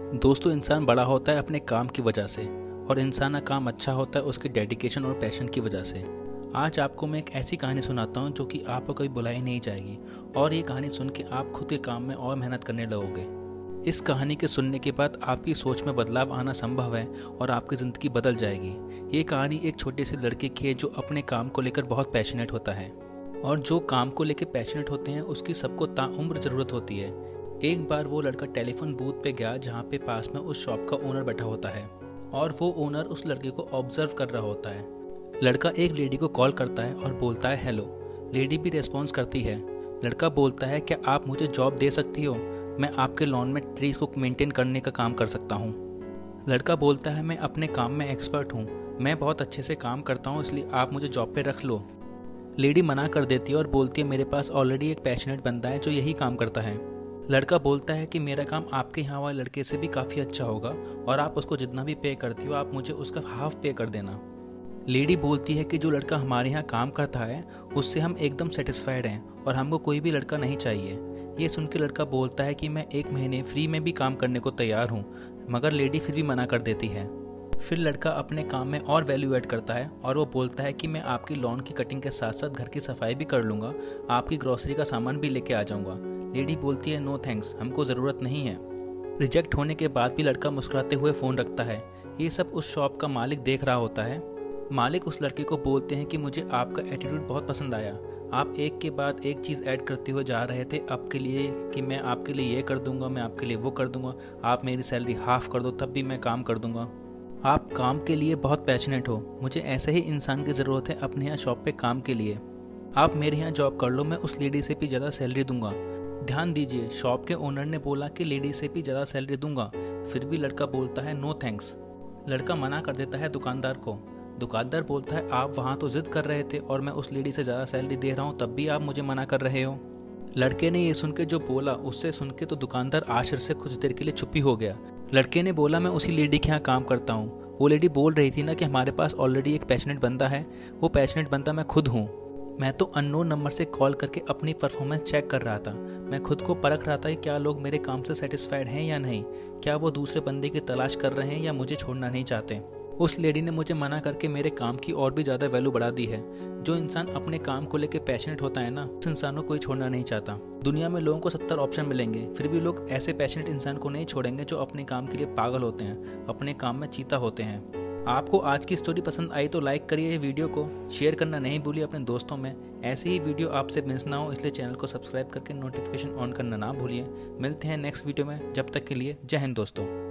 दोस्तों, इंसान बड़ा होता है अपने काम की वजह से और इंसान का काम अच्छा होता है उसके डेडिकेशन और पैशन की वजह से। आज आपको मैं एक ऐसी कहानी सुनाता हूँ जो कि आपको कभी भुलाई नहीं जाएगी और ये कहानी सुन के आप खुद के काम में और मेहनत करने लगोगे। इस कहानी के सुनने के बाद आपकी सोच में बदलाव आना संभव है और आपकी ज़िंदगी बदल जाएगी। ये कहानी एक छोटे से लड़के की है जो अपने काम को लेकर बहुत पैशनेट होता है और जो काम को लेकर पैशनेट होते हैं उसकी सबको ताउम्र ज़रूरत होती है। एक बार वो लड़का टेलीफोन बूथ पे गया जहाँ पे पास में उस शॉप का ओनर बैठा होता है और वो ओनर उस लड़के को ऑब्जर्व कर रहा होता है। लड़का एक लेडी को कॉल करता है और बोलता है हेलो। लेडी भी रेस्पॉन्स करती है। लड़का बोलता है क्या आप मुझे जॉब दे सकती हो, मैं आपके लॉन में ट्रीज़ को मेंटेन करने का काम कर सकता हूँ। लड़का बोलता है मैं अपने काम में एक्सपर्ट हूँ, मैं बहुत अच्छे से काम करता हूँ, इसलिए आप मुझे जॉब पे रख लो। लेडी मना कर देती है और बोलती है मेरे पास ऑलरेडी एक पैशनेट बंदा है जो यही काम करता है। लड़का बोलता है कि मेरा काम आपके यहाँ वाले लड़के से भी काफ़ी अच्छा होगा और आप उसको जितना भी पे करती हो आप मुझे उसका हाफ पे कर देना। लेडी बोलती है कि जो लड़का हमारे यहाँ काम करता है उससे हम एकदम सेटिस्फाइड हैं और हमको कोई भी लड़का नहीं चाहिए। ये सुन के लड़का बोलता है कि मैं 1 महीने फ्री में भी काम करने को तैयार हूँ, मगर लेडी फिर भी मना कर देती है। फिर लड़का अपने काम में और वैल्यू ऐड करता है और वो बोलता है कि मैं आपकी लॉन की कटिंग के साथ साथ घर की सफाई भी कर लूँगा, आपकी ग्रोसरी का सामान भी लेके आ जाऊँगा। लेडी बोलती है नो थैंक्स, हमको ज़रूरत नहीं है। रिजेक्ट होने के बाद भी लड़का मुस्कुराते हुए फ़ोन रखता है। ये सब उस शॉप का मालिक देख रहा होता है। मालिक उस लड़के को बोलते हैं कि मुझे आपका एटीट्यूड बहुत पसंद आया, आप एक के बाद एक चीज़ ऐड करते हुए जा रहे थे आपके लिए कि मैं आपके लिए ये कर दूंगा, मैं आपके लिए वो कर दूंगा, आप मेरी सैलरी हाफ कर दो तब भी मैं काम कर दूंगा। आप काम के लिए बहुत पैशनेट हो, मुझे ऐसे ही इंसान की ज़रूरत है अपने यहाँ शॉप पे काम के लिए। आप मेरे यहाँ जॉब कर लो, मैं उस लेडी से भी ज़्यादा सैलरी दूंगा। ध्यान दीजिए, शॉप के ओनर ने बोला कि लेडी से भी ज़्यादा सैलरी दूंगा, फिर भी लड़का बोलता है नो थैंक्स। लड़का मना कर देता है दुकानदार को। दुकानदार बोलता है आप वहाँ तो जिद कर रहे थे और मैं उस लेडी से ज़्यादा सैलरी दे रहा हूँ तब भी आप मुझे मना कर रहे हो। लड़के ने ये सुन के जो बोला उससे सुन के तो दुकानदार आश्चर्य से कुछ देर के लिए चुप ही हो गया। लड़के ने बोला मैं उसी लेडी के यहाँ काम करता हूँ। वो लेडी बोल रही थी ना कि हमारे पास ऑलरेडी एक पैशनेट बंदा है, वो पैशनेट बंदा मैं खुद हूँ। मैं तो अननोन नंबर से कॉल करके अपनी परफॉर्मेंस चेक कर रहा था, मैं खुद को परख रहा था कि क्या लोग मेरे काम से सेटिस्फाइड हैं या नहीं, क्या वो दूसरे बंदे की तलाश कर रहे हैं या मुझे छोड़ना नहीं चाहते। उस लेडी ने मुझे मना करके मेरे काम की और भी ज़्यादा वैल्यू बढ़ा दी है। जो इंसान अपने काम को लेकर पैशनेट होता है ना, उस इंसान को कोई छोड़ना नहीं चाहता। दुनिया में लोगों को 70 ऑप्शन मिलेंगे, फिर भी लोग ऐसे पैशनेट इंसान को नहीं छोड़ेंगे जो अपने काम के लिए पागल होते हैं, अपने काम में चीता होते हैं। आपको आज की स्टोरी पसंद आई तो लाइक करिए ये वीडियो को, शेयर करना नहीं भूलिए अपने दोस्तों में। ऐसे ही वीडियो आपसे मिस ना हो इसलिए चैनल को सब्सक्राइब करके नोटिफिकेशन ऑन करना ना भूलिए। मिलते हैं नेक्स्ट वीडियो में, जब तक के लिए जय हिंद दोस्तों।